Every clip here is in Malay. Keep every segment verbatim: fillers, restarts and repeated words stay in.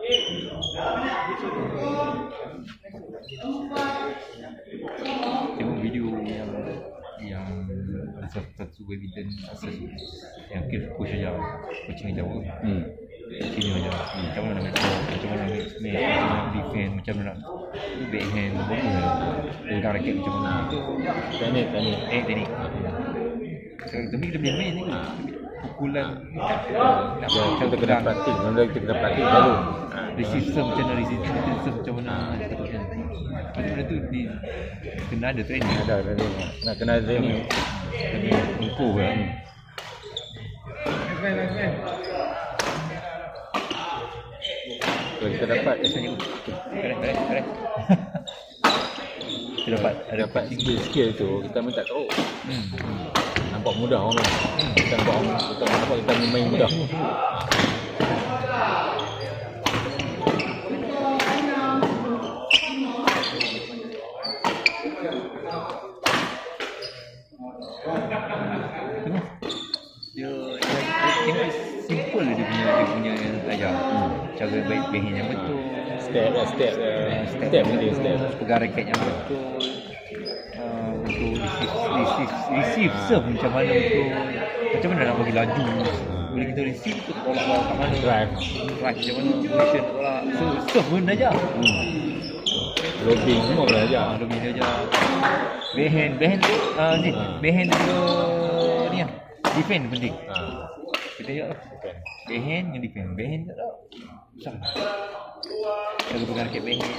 Tengok video yang yang ada satu evidence asas yang kira coach aja, coaching aja pun. Hmm. Sini aja. Macam mana nak macam mana nak make, macam mana defend, macam mana nak backhand, apa pegang raket macam mana tu. Teknik, teknik. Eh, teknik. Tapi kita boleh main ni. Pukulan nak macam kita kena praktik, benda kita kena praktik selalu. Resistance macam mana, resistance macam mana sepatutnya. Benda tu di kena ada training. Ada, ada. Nak kena training. Kena improve kan. Kalau kita dapat biasanya correct correct correct. Kita dapat ada dapat skill-skill tu kita pun tak tahu. Hmm. Nampak mudah orang main. Hmm. Kita nampak orang kita nampak kita main mudah. Dia dia simple dia punya dia punya ajar. Hmm. Cara baik backhand yang betul, step step step step ni step pegang raket yang betul. Uh, untuk receive receive receive serve macam mana untuk macam mana nak bagi laju. Bila kita receive tu tolak bola kat mana, drive drive macam mana, position tolak. So serve pun ajar. Hmm. Lobbing semua boleh ajar. Lobbing dia ajar. Backhand backhand tu uh, ni backhand tu ni ah. Defend penting. Ha. Kita ajar lah. Backhand dengan defend. Backhand tak tahu. Susah. Kita pegang raket backhand.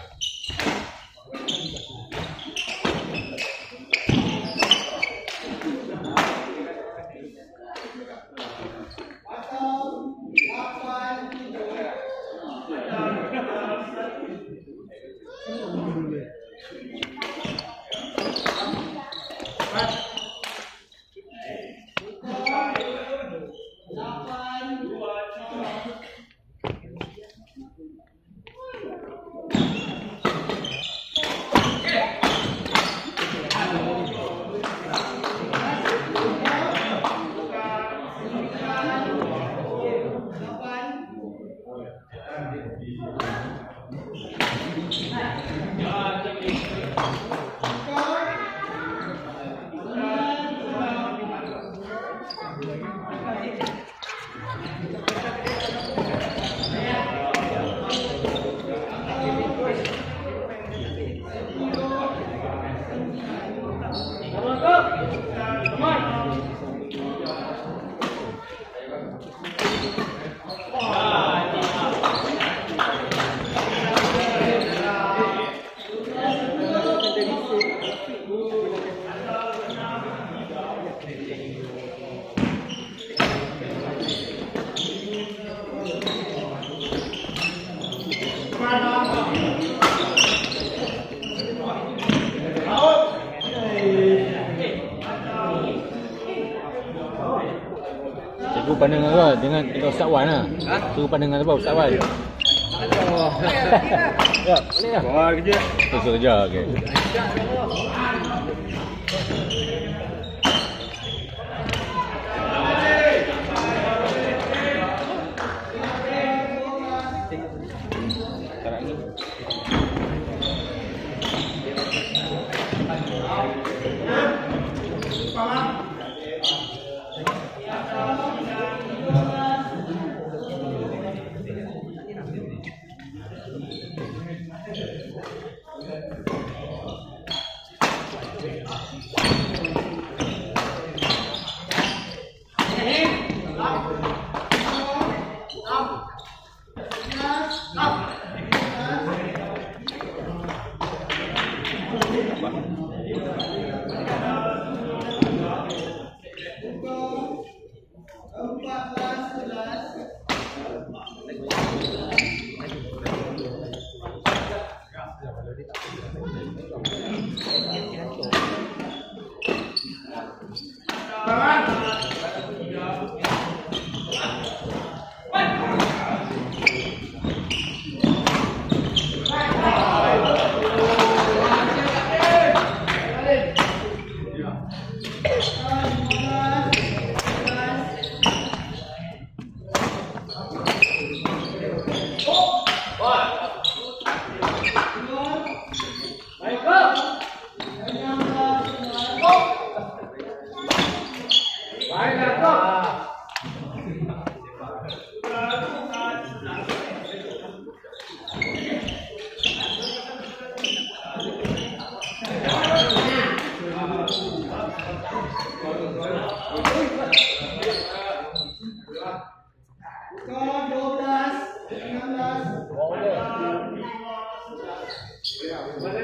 Cikgu pandang apa dengan dengan Ustaz Wan lah. Ha? Cikgu pandang apa Ustaz Wan? Oh. Ya, boleh lah. Wah, kerja. Terus kerja, okey.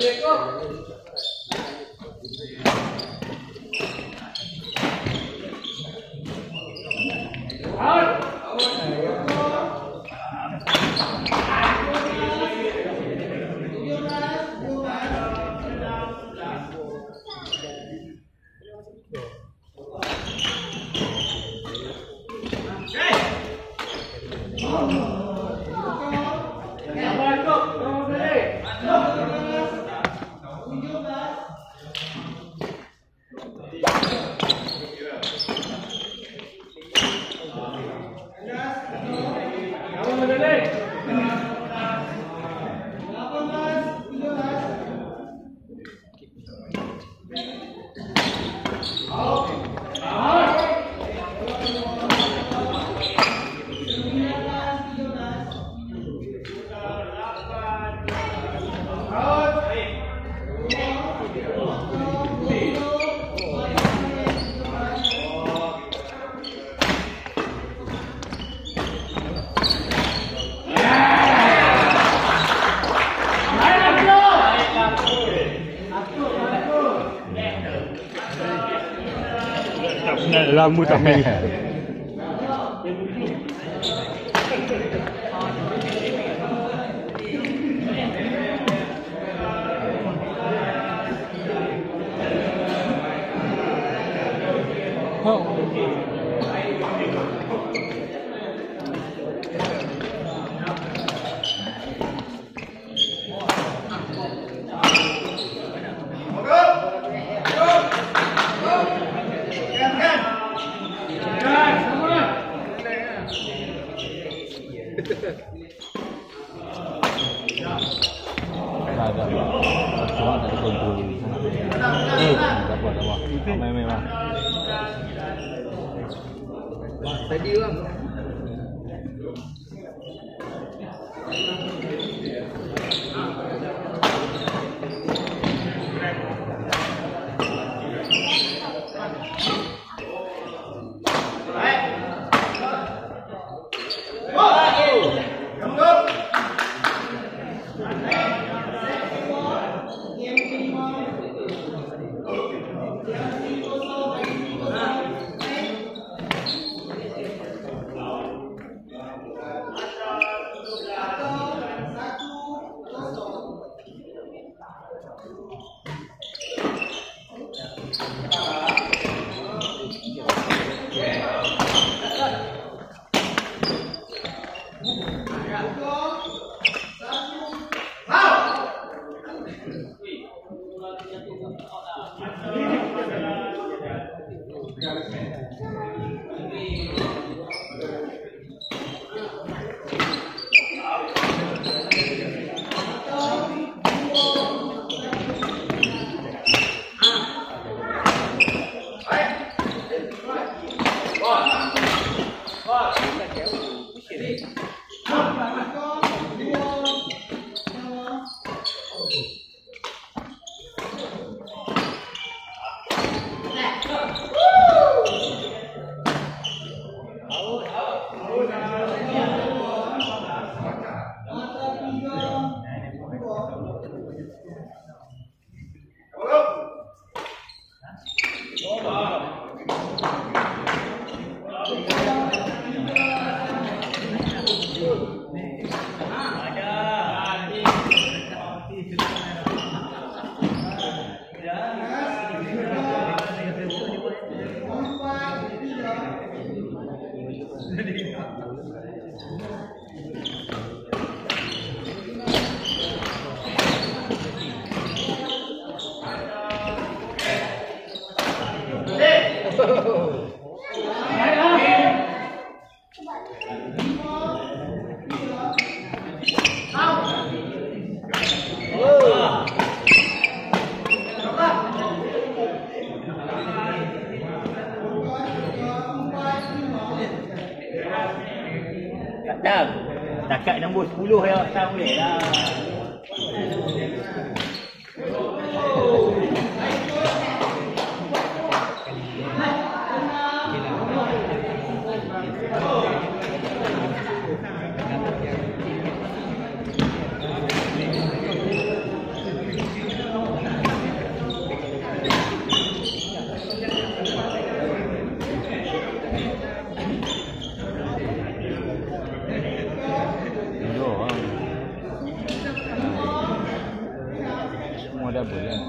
Lama tak main. Tadi bang. Dah, takat nombor sepuluh ya, tak boleh lah. double lah.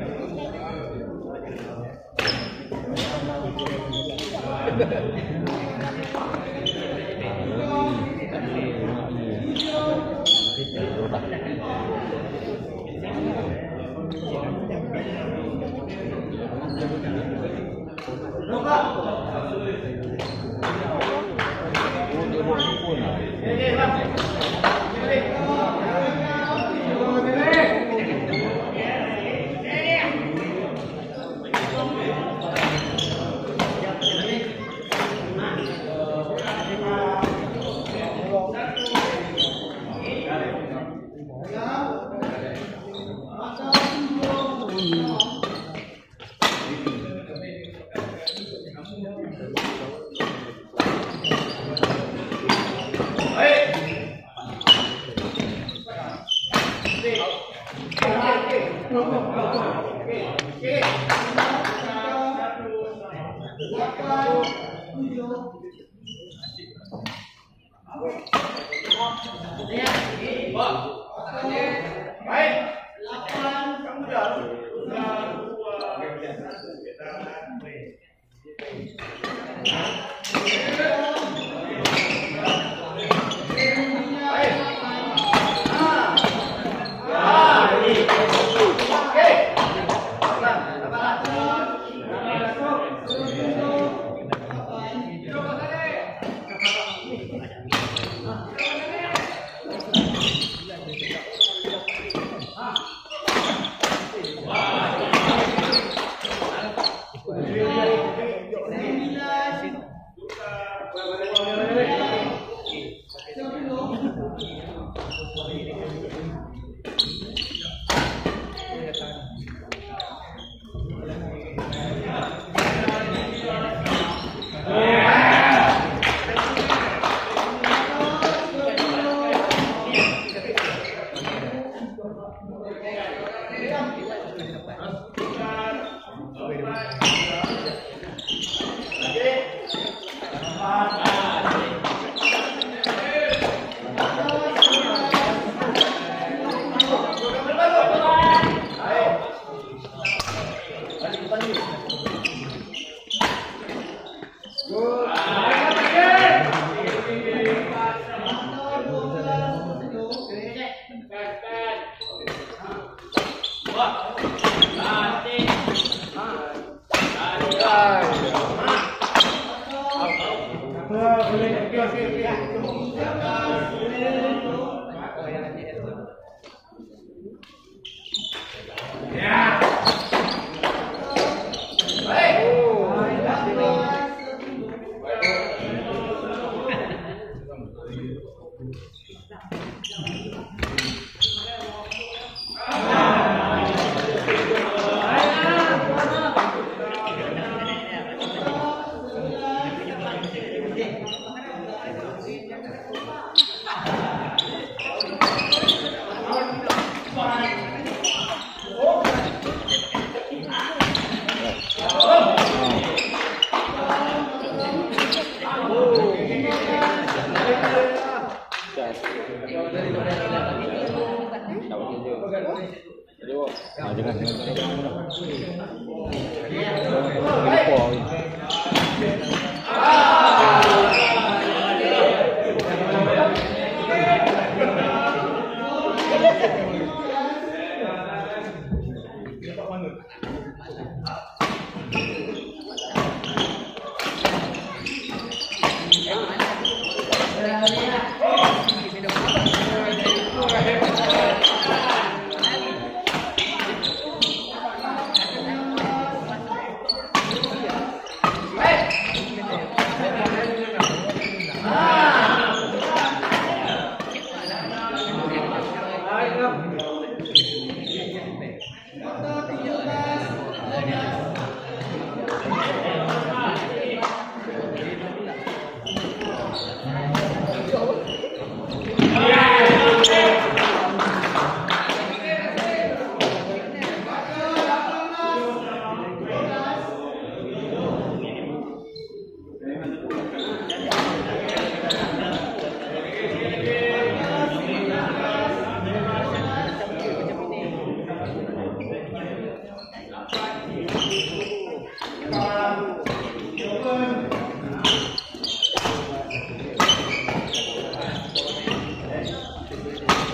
Ah, jangan jangan.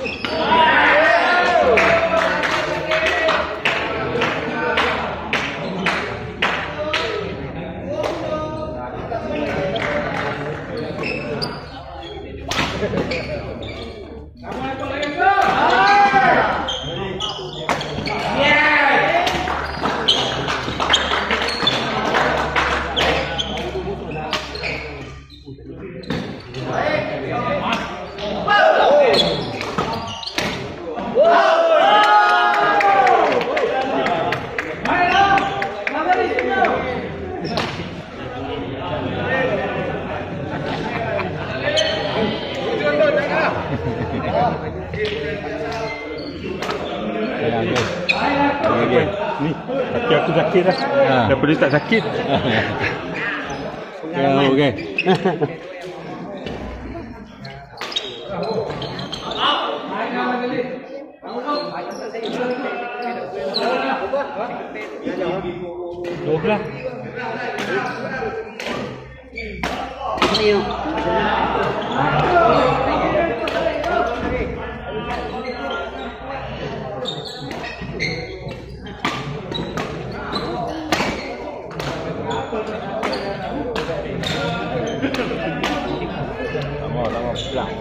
Ni, kaki aku sakit dah. Ha. Daripada tak sakit. Ya, okey. Dua belah. Lama, lama pulang.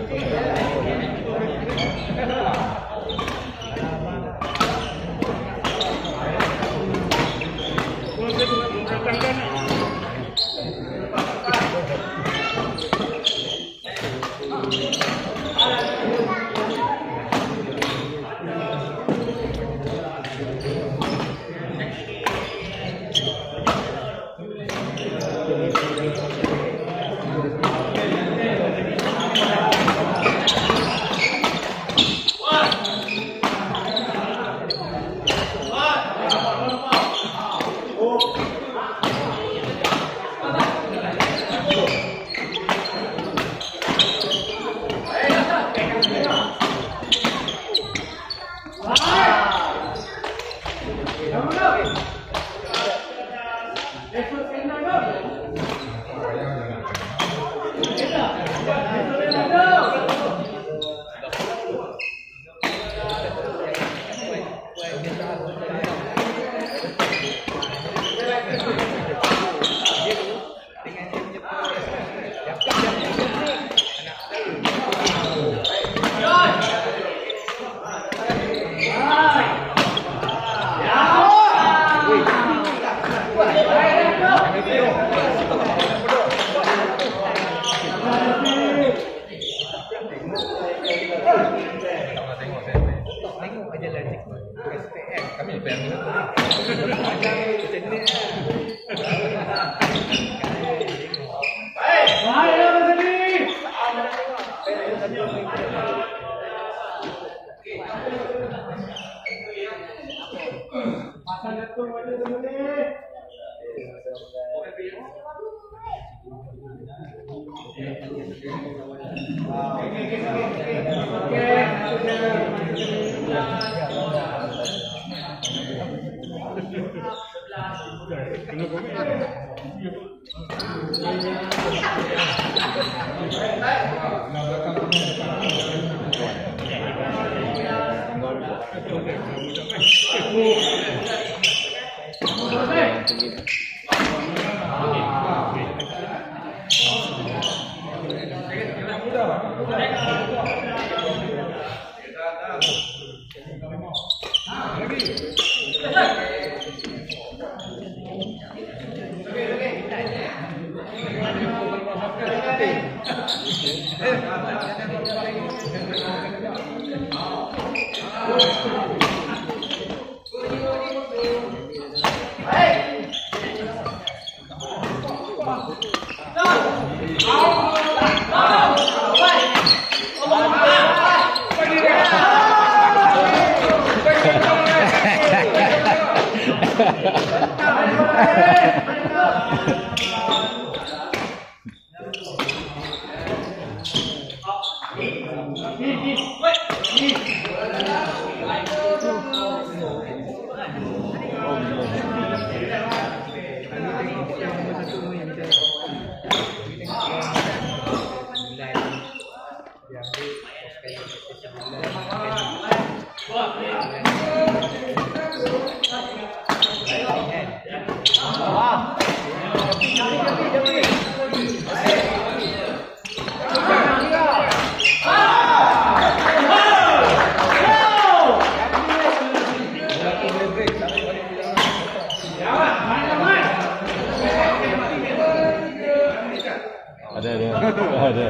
Ada ada ada.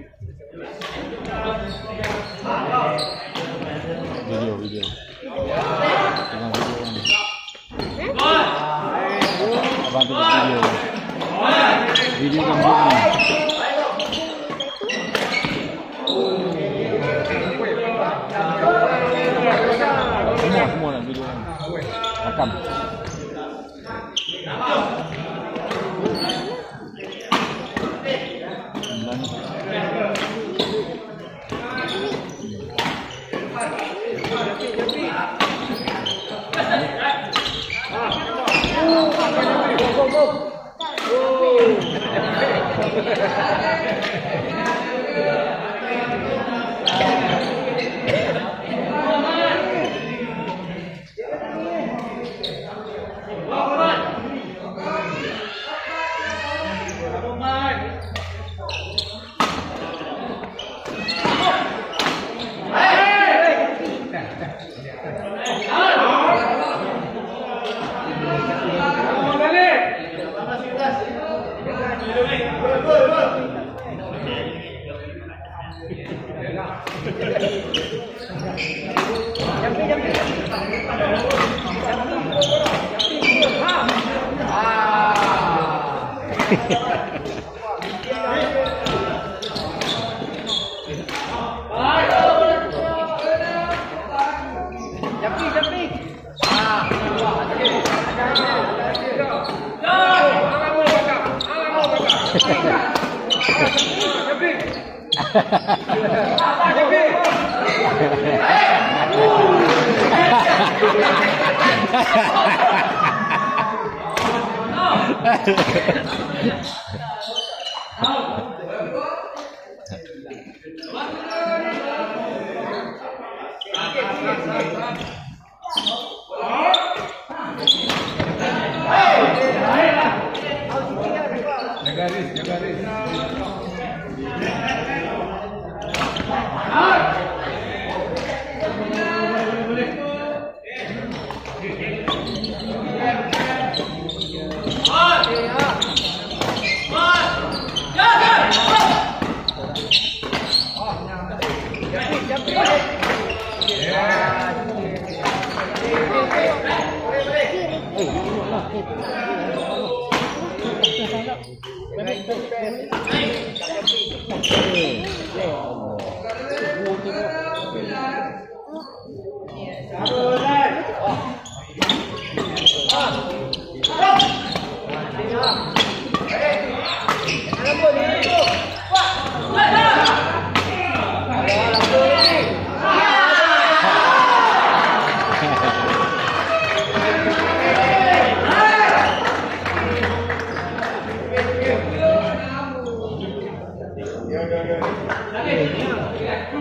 Video video. Tengah video ni. Abang tengok video. Video kan video ni. Semua semua nak video ni. Rakam.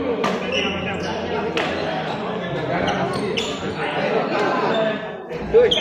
Good.